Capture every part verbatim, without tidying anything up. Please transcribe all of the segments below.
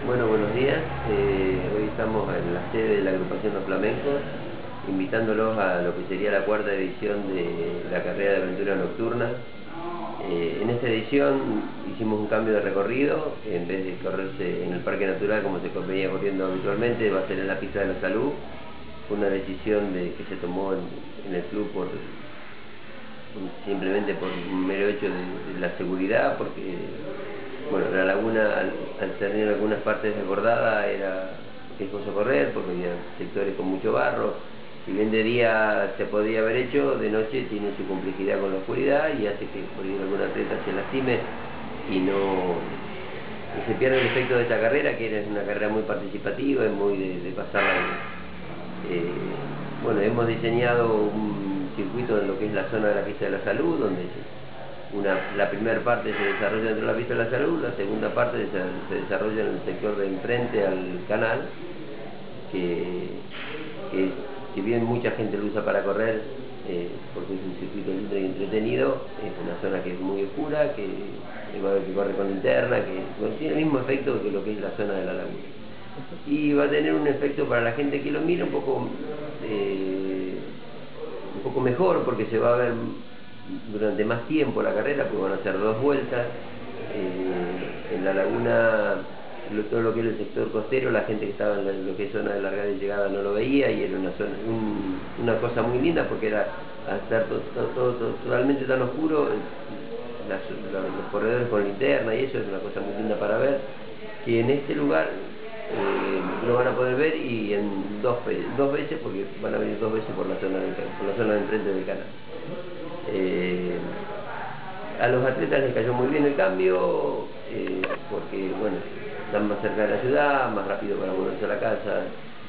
Bueno, buenos días. Eh, hoy estamos en la sede de la agrupación Los Flamencos, invitándolos a lo que sería la cuarta edición de la carrera de aventura nocturna. Eh, en esta edición hicimos un cambio de recorrido. En vez de correrse en el Parque Natural como se venía corriendo habitualmente, va a ser en la Pista de la Salud. Fue una decisión de, que se tomó en, en el club por simplemente por un mero hecho de, de la seguridad, porque bueno, la laguna al, al tener algunas partes desbordadas era riesgoso correr, porque había sectores con mucho barro. Si bien de día se podía haber hecho, de noche tiene su complejidad con la oscuridad y hace que por ahí algún atleta se lastime y no y se pierde el efecto de esta carrera, que era una carrera muy participativa, es muy de, de pasarla. Eh, bueno, hemos diseñado un circuito en lo que es la zona de la Pista de la Salud, donde una, la primera parte se desarrolla dentro de la Pista de la Salud, la segunda parte se, se desarrolla en el sector de enfrente al canal, que, que si bien mucha gente lo usa para correr, eh, porque es un circuito lindo y entretenido, es una zona que es muy oscura, que, que corre con linterna, que bueno, tiene el mismo efecto que lo que es la zona de la laguna. Y va a tener un efecto para la gente que lo mira un poco eh, un poco mejor, porque se va a ver durante más tiempo la carrera, porque van a hacer dos vueltas. Eh, en la laguna, lo, todo lo que era el sector costero, la gente que estaba en la, lo que es zona de largada y llegada no lo veía, y era una, zona, un, una cosa muy linda, porque era al estar todo, todo, todo, todo, totalmente tan oscuro, las, los corredores con linterna y eso es una cosa muy linda para ver, que en este lugar eh, lo van a poder ver, y en dos, dos veces, porque van a venir dos veces por la zona de, por la zona de enfrente del canal. Eh, a los atletas les cayó muy bien el cambio, eh, porque bueno, están más cerca de la ciudad, más rápido para volverse a la casa,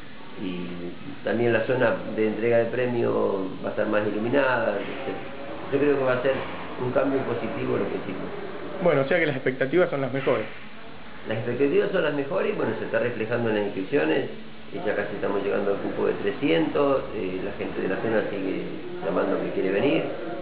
y también la zona de entrega de premios va a estar más iluminada. Yo creo que va a ser un cambio positivo lo que hicimos. Bueno, o sea que las expectativas son las mejores. Las expectativas son las mejores y bueno, se está reflejando en las inscripciones, y ya casi estamos llegando al cupo de trescientos, eh, la gente de la zona sigue llamando que quiere venir.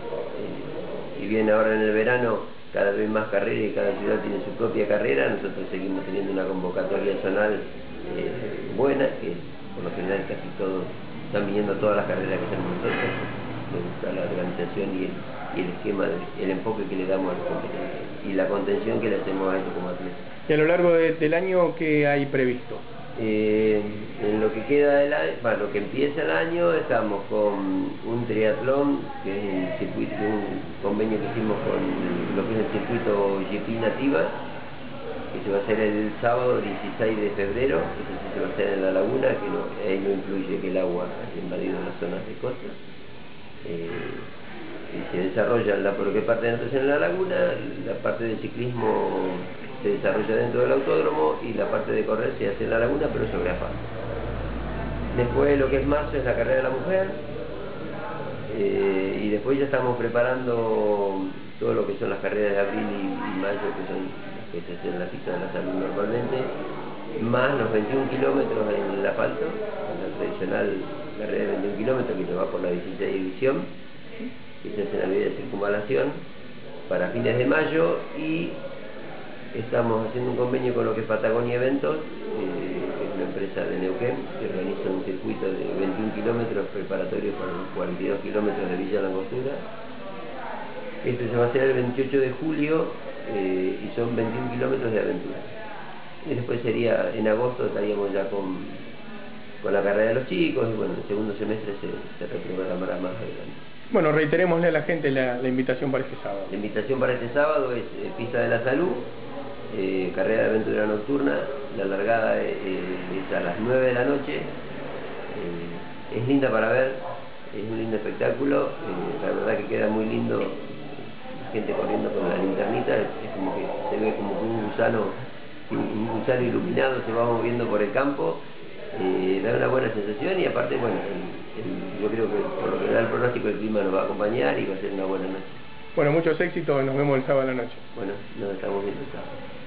Eh, si bien ahora en el verano cada vez más carreras y cada ciudad tiene su propia carrera, nosotros seguimos teniendo una convocatoria zonal eh, buena, que por lo general casi todos están viniendo todas las carreras que hacemos nosotros. Me gusta la organización y el, y el esquema, de, el enfoque que le damos a los competidores y la contención que le hacemos a ellos como atletas. ¿Y a lo largo de, del año qué hay previsto? Eh, en lo que queda del año, bueno, lo que empieza el año, estamos con un triatlón, que es un circuito, un convenio que hicimos con lo que es el circuito G P Nativa, que se va a hacer el sábado dieciséis de febrero, ese sí se va a hacer en la laguna, que no, ahí no incluye que el agua haya invadido las zonas de costa. Eh, y se desarrolla la, por lo que parte de natación en la laguna, la parte de ciclismo se desarrolla dentro del autódromo, y la parte de correr se hace en la laguna, pero sobre asfalto. Después lo que es marzo es la carrera de la mujer, eh, y después ya estamos preparando todo lo que son las carreras de abril y, y mayo, que son las que se hacen en la Pista de la Salud normalmente, más los veintiún kilómetros en el asfalto, la tradicional carrera de veintiún kilómetros que se va por la dieciséis división, que se hace en la vía de circunvalación para fines de mayo. Y estamos haciendo un convenio con lo que es Patagonia Eventos, eh, que es una empresa de Neuquén, que organiza un circuito de veintiún kilómetros preparatorios para los cuarenta y dos kilómetros de Villa Langostura. Esto se va a hacer el veintiocho de julio, eh, y son veintiún kilómetros de aventura. Y después sería, en agosto estaríamos ya con, con la carrera de los chicos, y bueno, el segundo semestre se, se reprogramará más adelante. Bueno, reiterémosle a la gente la, la invitación para este sábado. La invitación para este sábado es eh, Pista de la Salud, eh, carrera de aventura nocturna. La largada eh, es a las nueve de la noche. Eh, es linda para ver, es un lindo espectáculo. Eh, la verdad que queda muy lindo, la gente corriendo con la linternita, es, es como que se ve como un gusano, un gusano iluminado se va moviendo por el campo. Eh, da una buena sensación, y aparte, bueno, el, el, yo creo que por lo que da el pronóstico, el clima nos va a acompañar y va a ser una buena noche. Bueno, muchos éxitos, nos vemos el sábado a la noche. Bueno, nos estamos viendo el sábado.